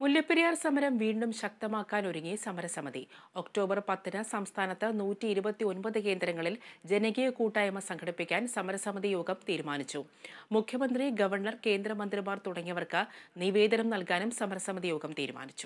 മുല്ലപ്പെരിയാർ സമരം വീണ്ടും ശക്തമാക്കാനൊരുങ്ങി സമരസമിതി. ഒക്ടോബർ 10-ന് സംസ്ഥാനത്ത് 129 കേന്ദ്രങ്ങളിൽ ജനകീയ കൂട്ടായ്മ സംഘടിപ്പിക്കാൻ സമരസമിതി യോഗം തീരുമാനിച്ചു. മുഖ്യമന്ത്രി, ഗവർണർ, കേന്ദ്രമന്ത്രിമാർ തുടങ്ങിയവർക്ക് നിവേദനം നൽകാനും സമരസമിതി യോഗം തീരുമാനിച്ചു.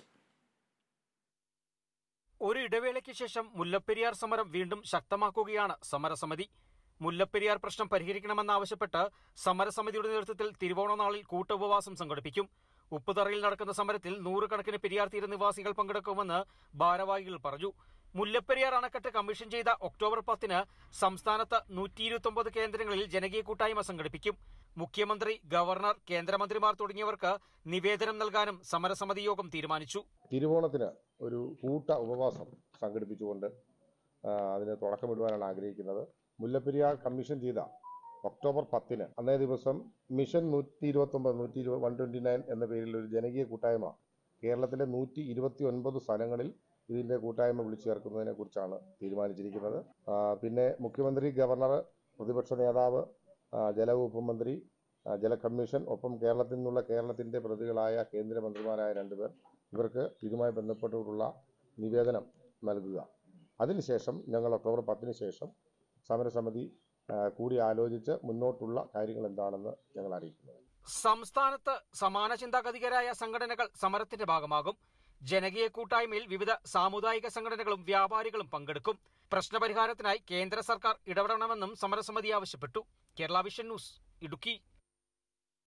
ഒരു ഇടവേളയ്ക്ക് ശേഷം മുല്ലപ്പെരിയാർ സമരം വീണ്ടും ശക്തമാക്കുകയാണ് സമരസമിതി. മുല്ലപ്പെരിയാർ പ്രശ്നം പരിഹരിക്കണമെന്നാവശ്യപ്പെട്ട് സമരസമിതിയുടെ നേതൃത്വത്തിൽ തിരുവോണനാളിൽ കൂട്ടുപവാസം സംഘടിപ്പിക്കും. ഉപ്പുതറയിൽ നടക്കുന്ന സമരത്തിൽ 100 കണക്കിന് പെരിയാർ തീര നിവാസികൾ പങ്കെടുക്കുമെന്ന് ഭാരവാഹികൾ പറഞ്ഞു. മുല്ലപ്പെരിയാർ അണക്കെട്ട് കമ്മീഷൻ ചെയ്ത ഒക്ടോബർ 10-ന് സംസ്ഥാനത്ത് 129 കേന്ദ്രങ്ങളിൽ ജനകീയ കൂട്ടായ്മ സംഘടിപ്പിക്കും. മുഖ്യമന്ത്രി, ഗവർണർ, കേന്ദ്രമന്ത്രിമാർ തുടങ്ങിയവർക്ക് നിവേദനം നൽകാനും സമരസമിതി യോഗം തീരുമാനിച്ചു. തിരുവോണത്തിന് ഒരു കൂട്ട ഉപവാസം സംഘടിപ്പിച്ചുകൊണ്ട് അതിന് തുടക്കമിടുവാനാണ് ആഗ്രഹിക്കുന്നത്. മുല്ലപ്പെരിയാർ കമ്മീഷൻ ചെയ്ത ഒക്ടോബർ 10-ന് അന്നേ ദിവസം മിഷൻ 129 എന്ന പേരിൽ ഒരു ജനകീയ കൂട്ടായ്മ കേരളത്തിലെ 129 സ്ഥലങ്ങളിൽ ഇതിൻ്റെ കൂട്ടായ്മ വിളിച്ചു ചേർക്കുന്നതിനെ കുറിച്ചാണ് തീരുമാനിച്ചിരിക്കുന്നത്. പിന്നെ മുഖ്യമന്ത്രി, ഗവർണർ, പ്രതിപക്ഷ നേതാവ്, ജലവകുപ്പ് മന്ത്രി, ജല കമ്മീഷൻ, ഒപ്പം കേരളത്തിൻ്റെ പ്രതികളായ കേന്ദ്രമന്ത്രിമാരായ 2 പേർ, ഇവർക്ക് ഇതുമായി ബന്ധപ്പെട്ടുള്ള നിവേദനം നൽകുക. അതിനുശേഷം ഞങ്ങൾ ഒക്ടോബർ 10-ന് ശേഷം സമരസമിതി കൂടി ആലോചിച്ച് മുന്നോട്ടുള്ള കാര്യങ്ങൾ എന്താണെന്ന് ഞങ്ങൾ അറിയിക്കുന്നത്. സംസ്ഥാനത്ത് സമാന ചിന്താഗതികരായ സംഘടനകൾ സമരത്തിന്റെ ഭാഗമാകും. ജനകീയ കൂട്ടായ്മയിൽ വിവിധ സാമുദായിക സംഘടനകളും വ്യാപാരികളും പങ്കെടുക്കും. പ്രശ്നപരിഹാരത്തിനായി കേന്ദ്ര സർക്കാർ ഇടപെടണമെന്നും സമരസമിതി ആവശ്യപ്പെട്ടു. Kerala vision news, Idukki.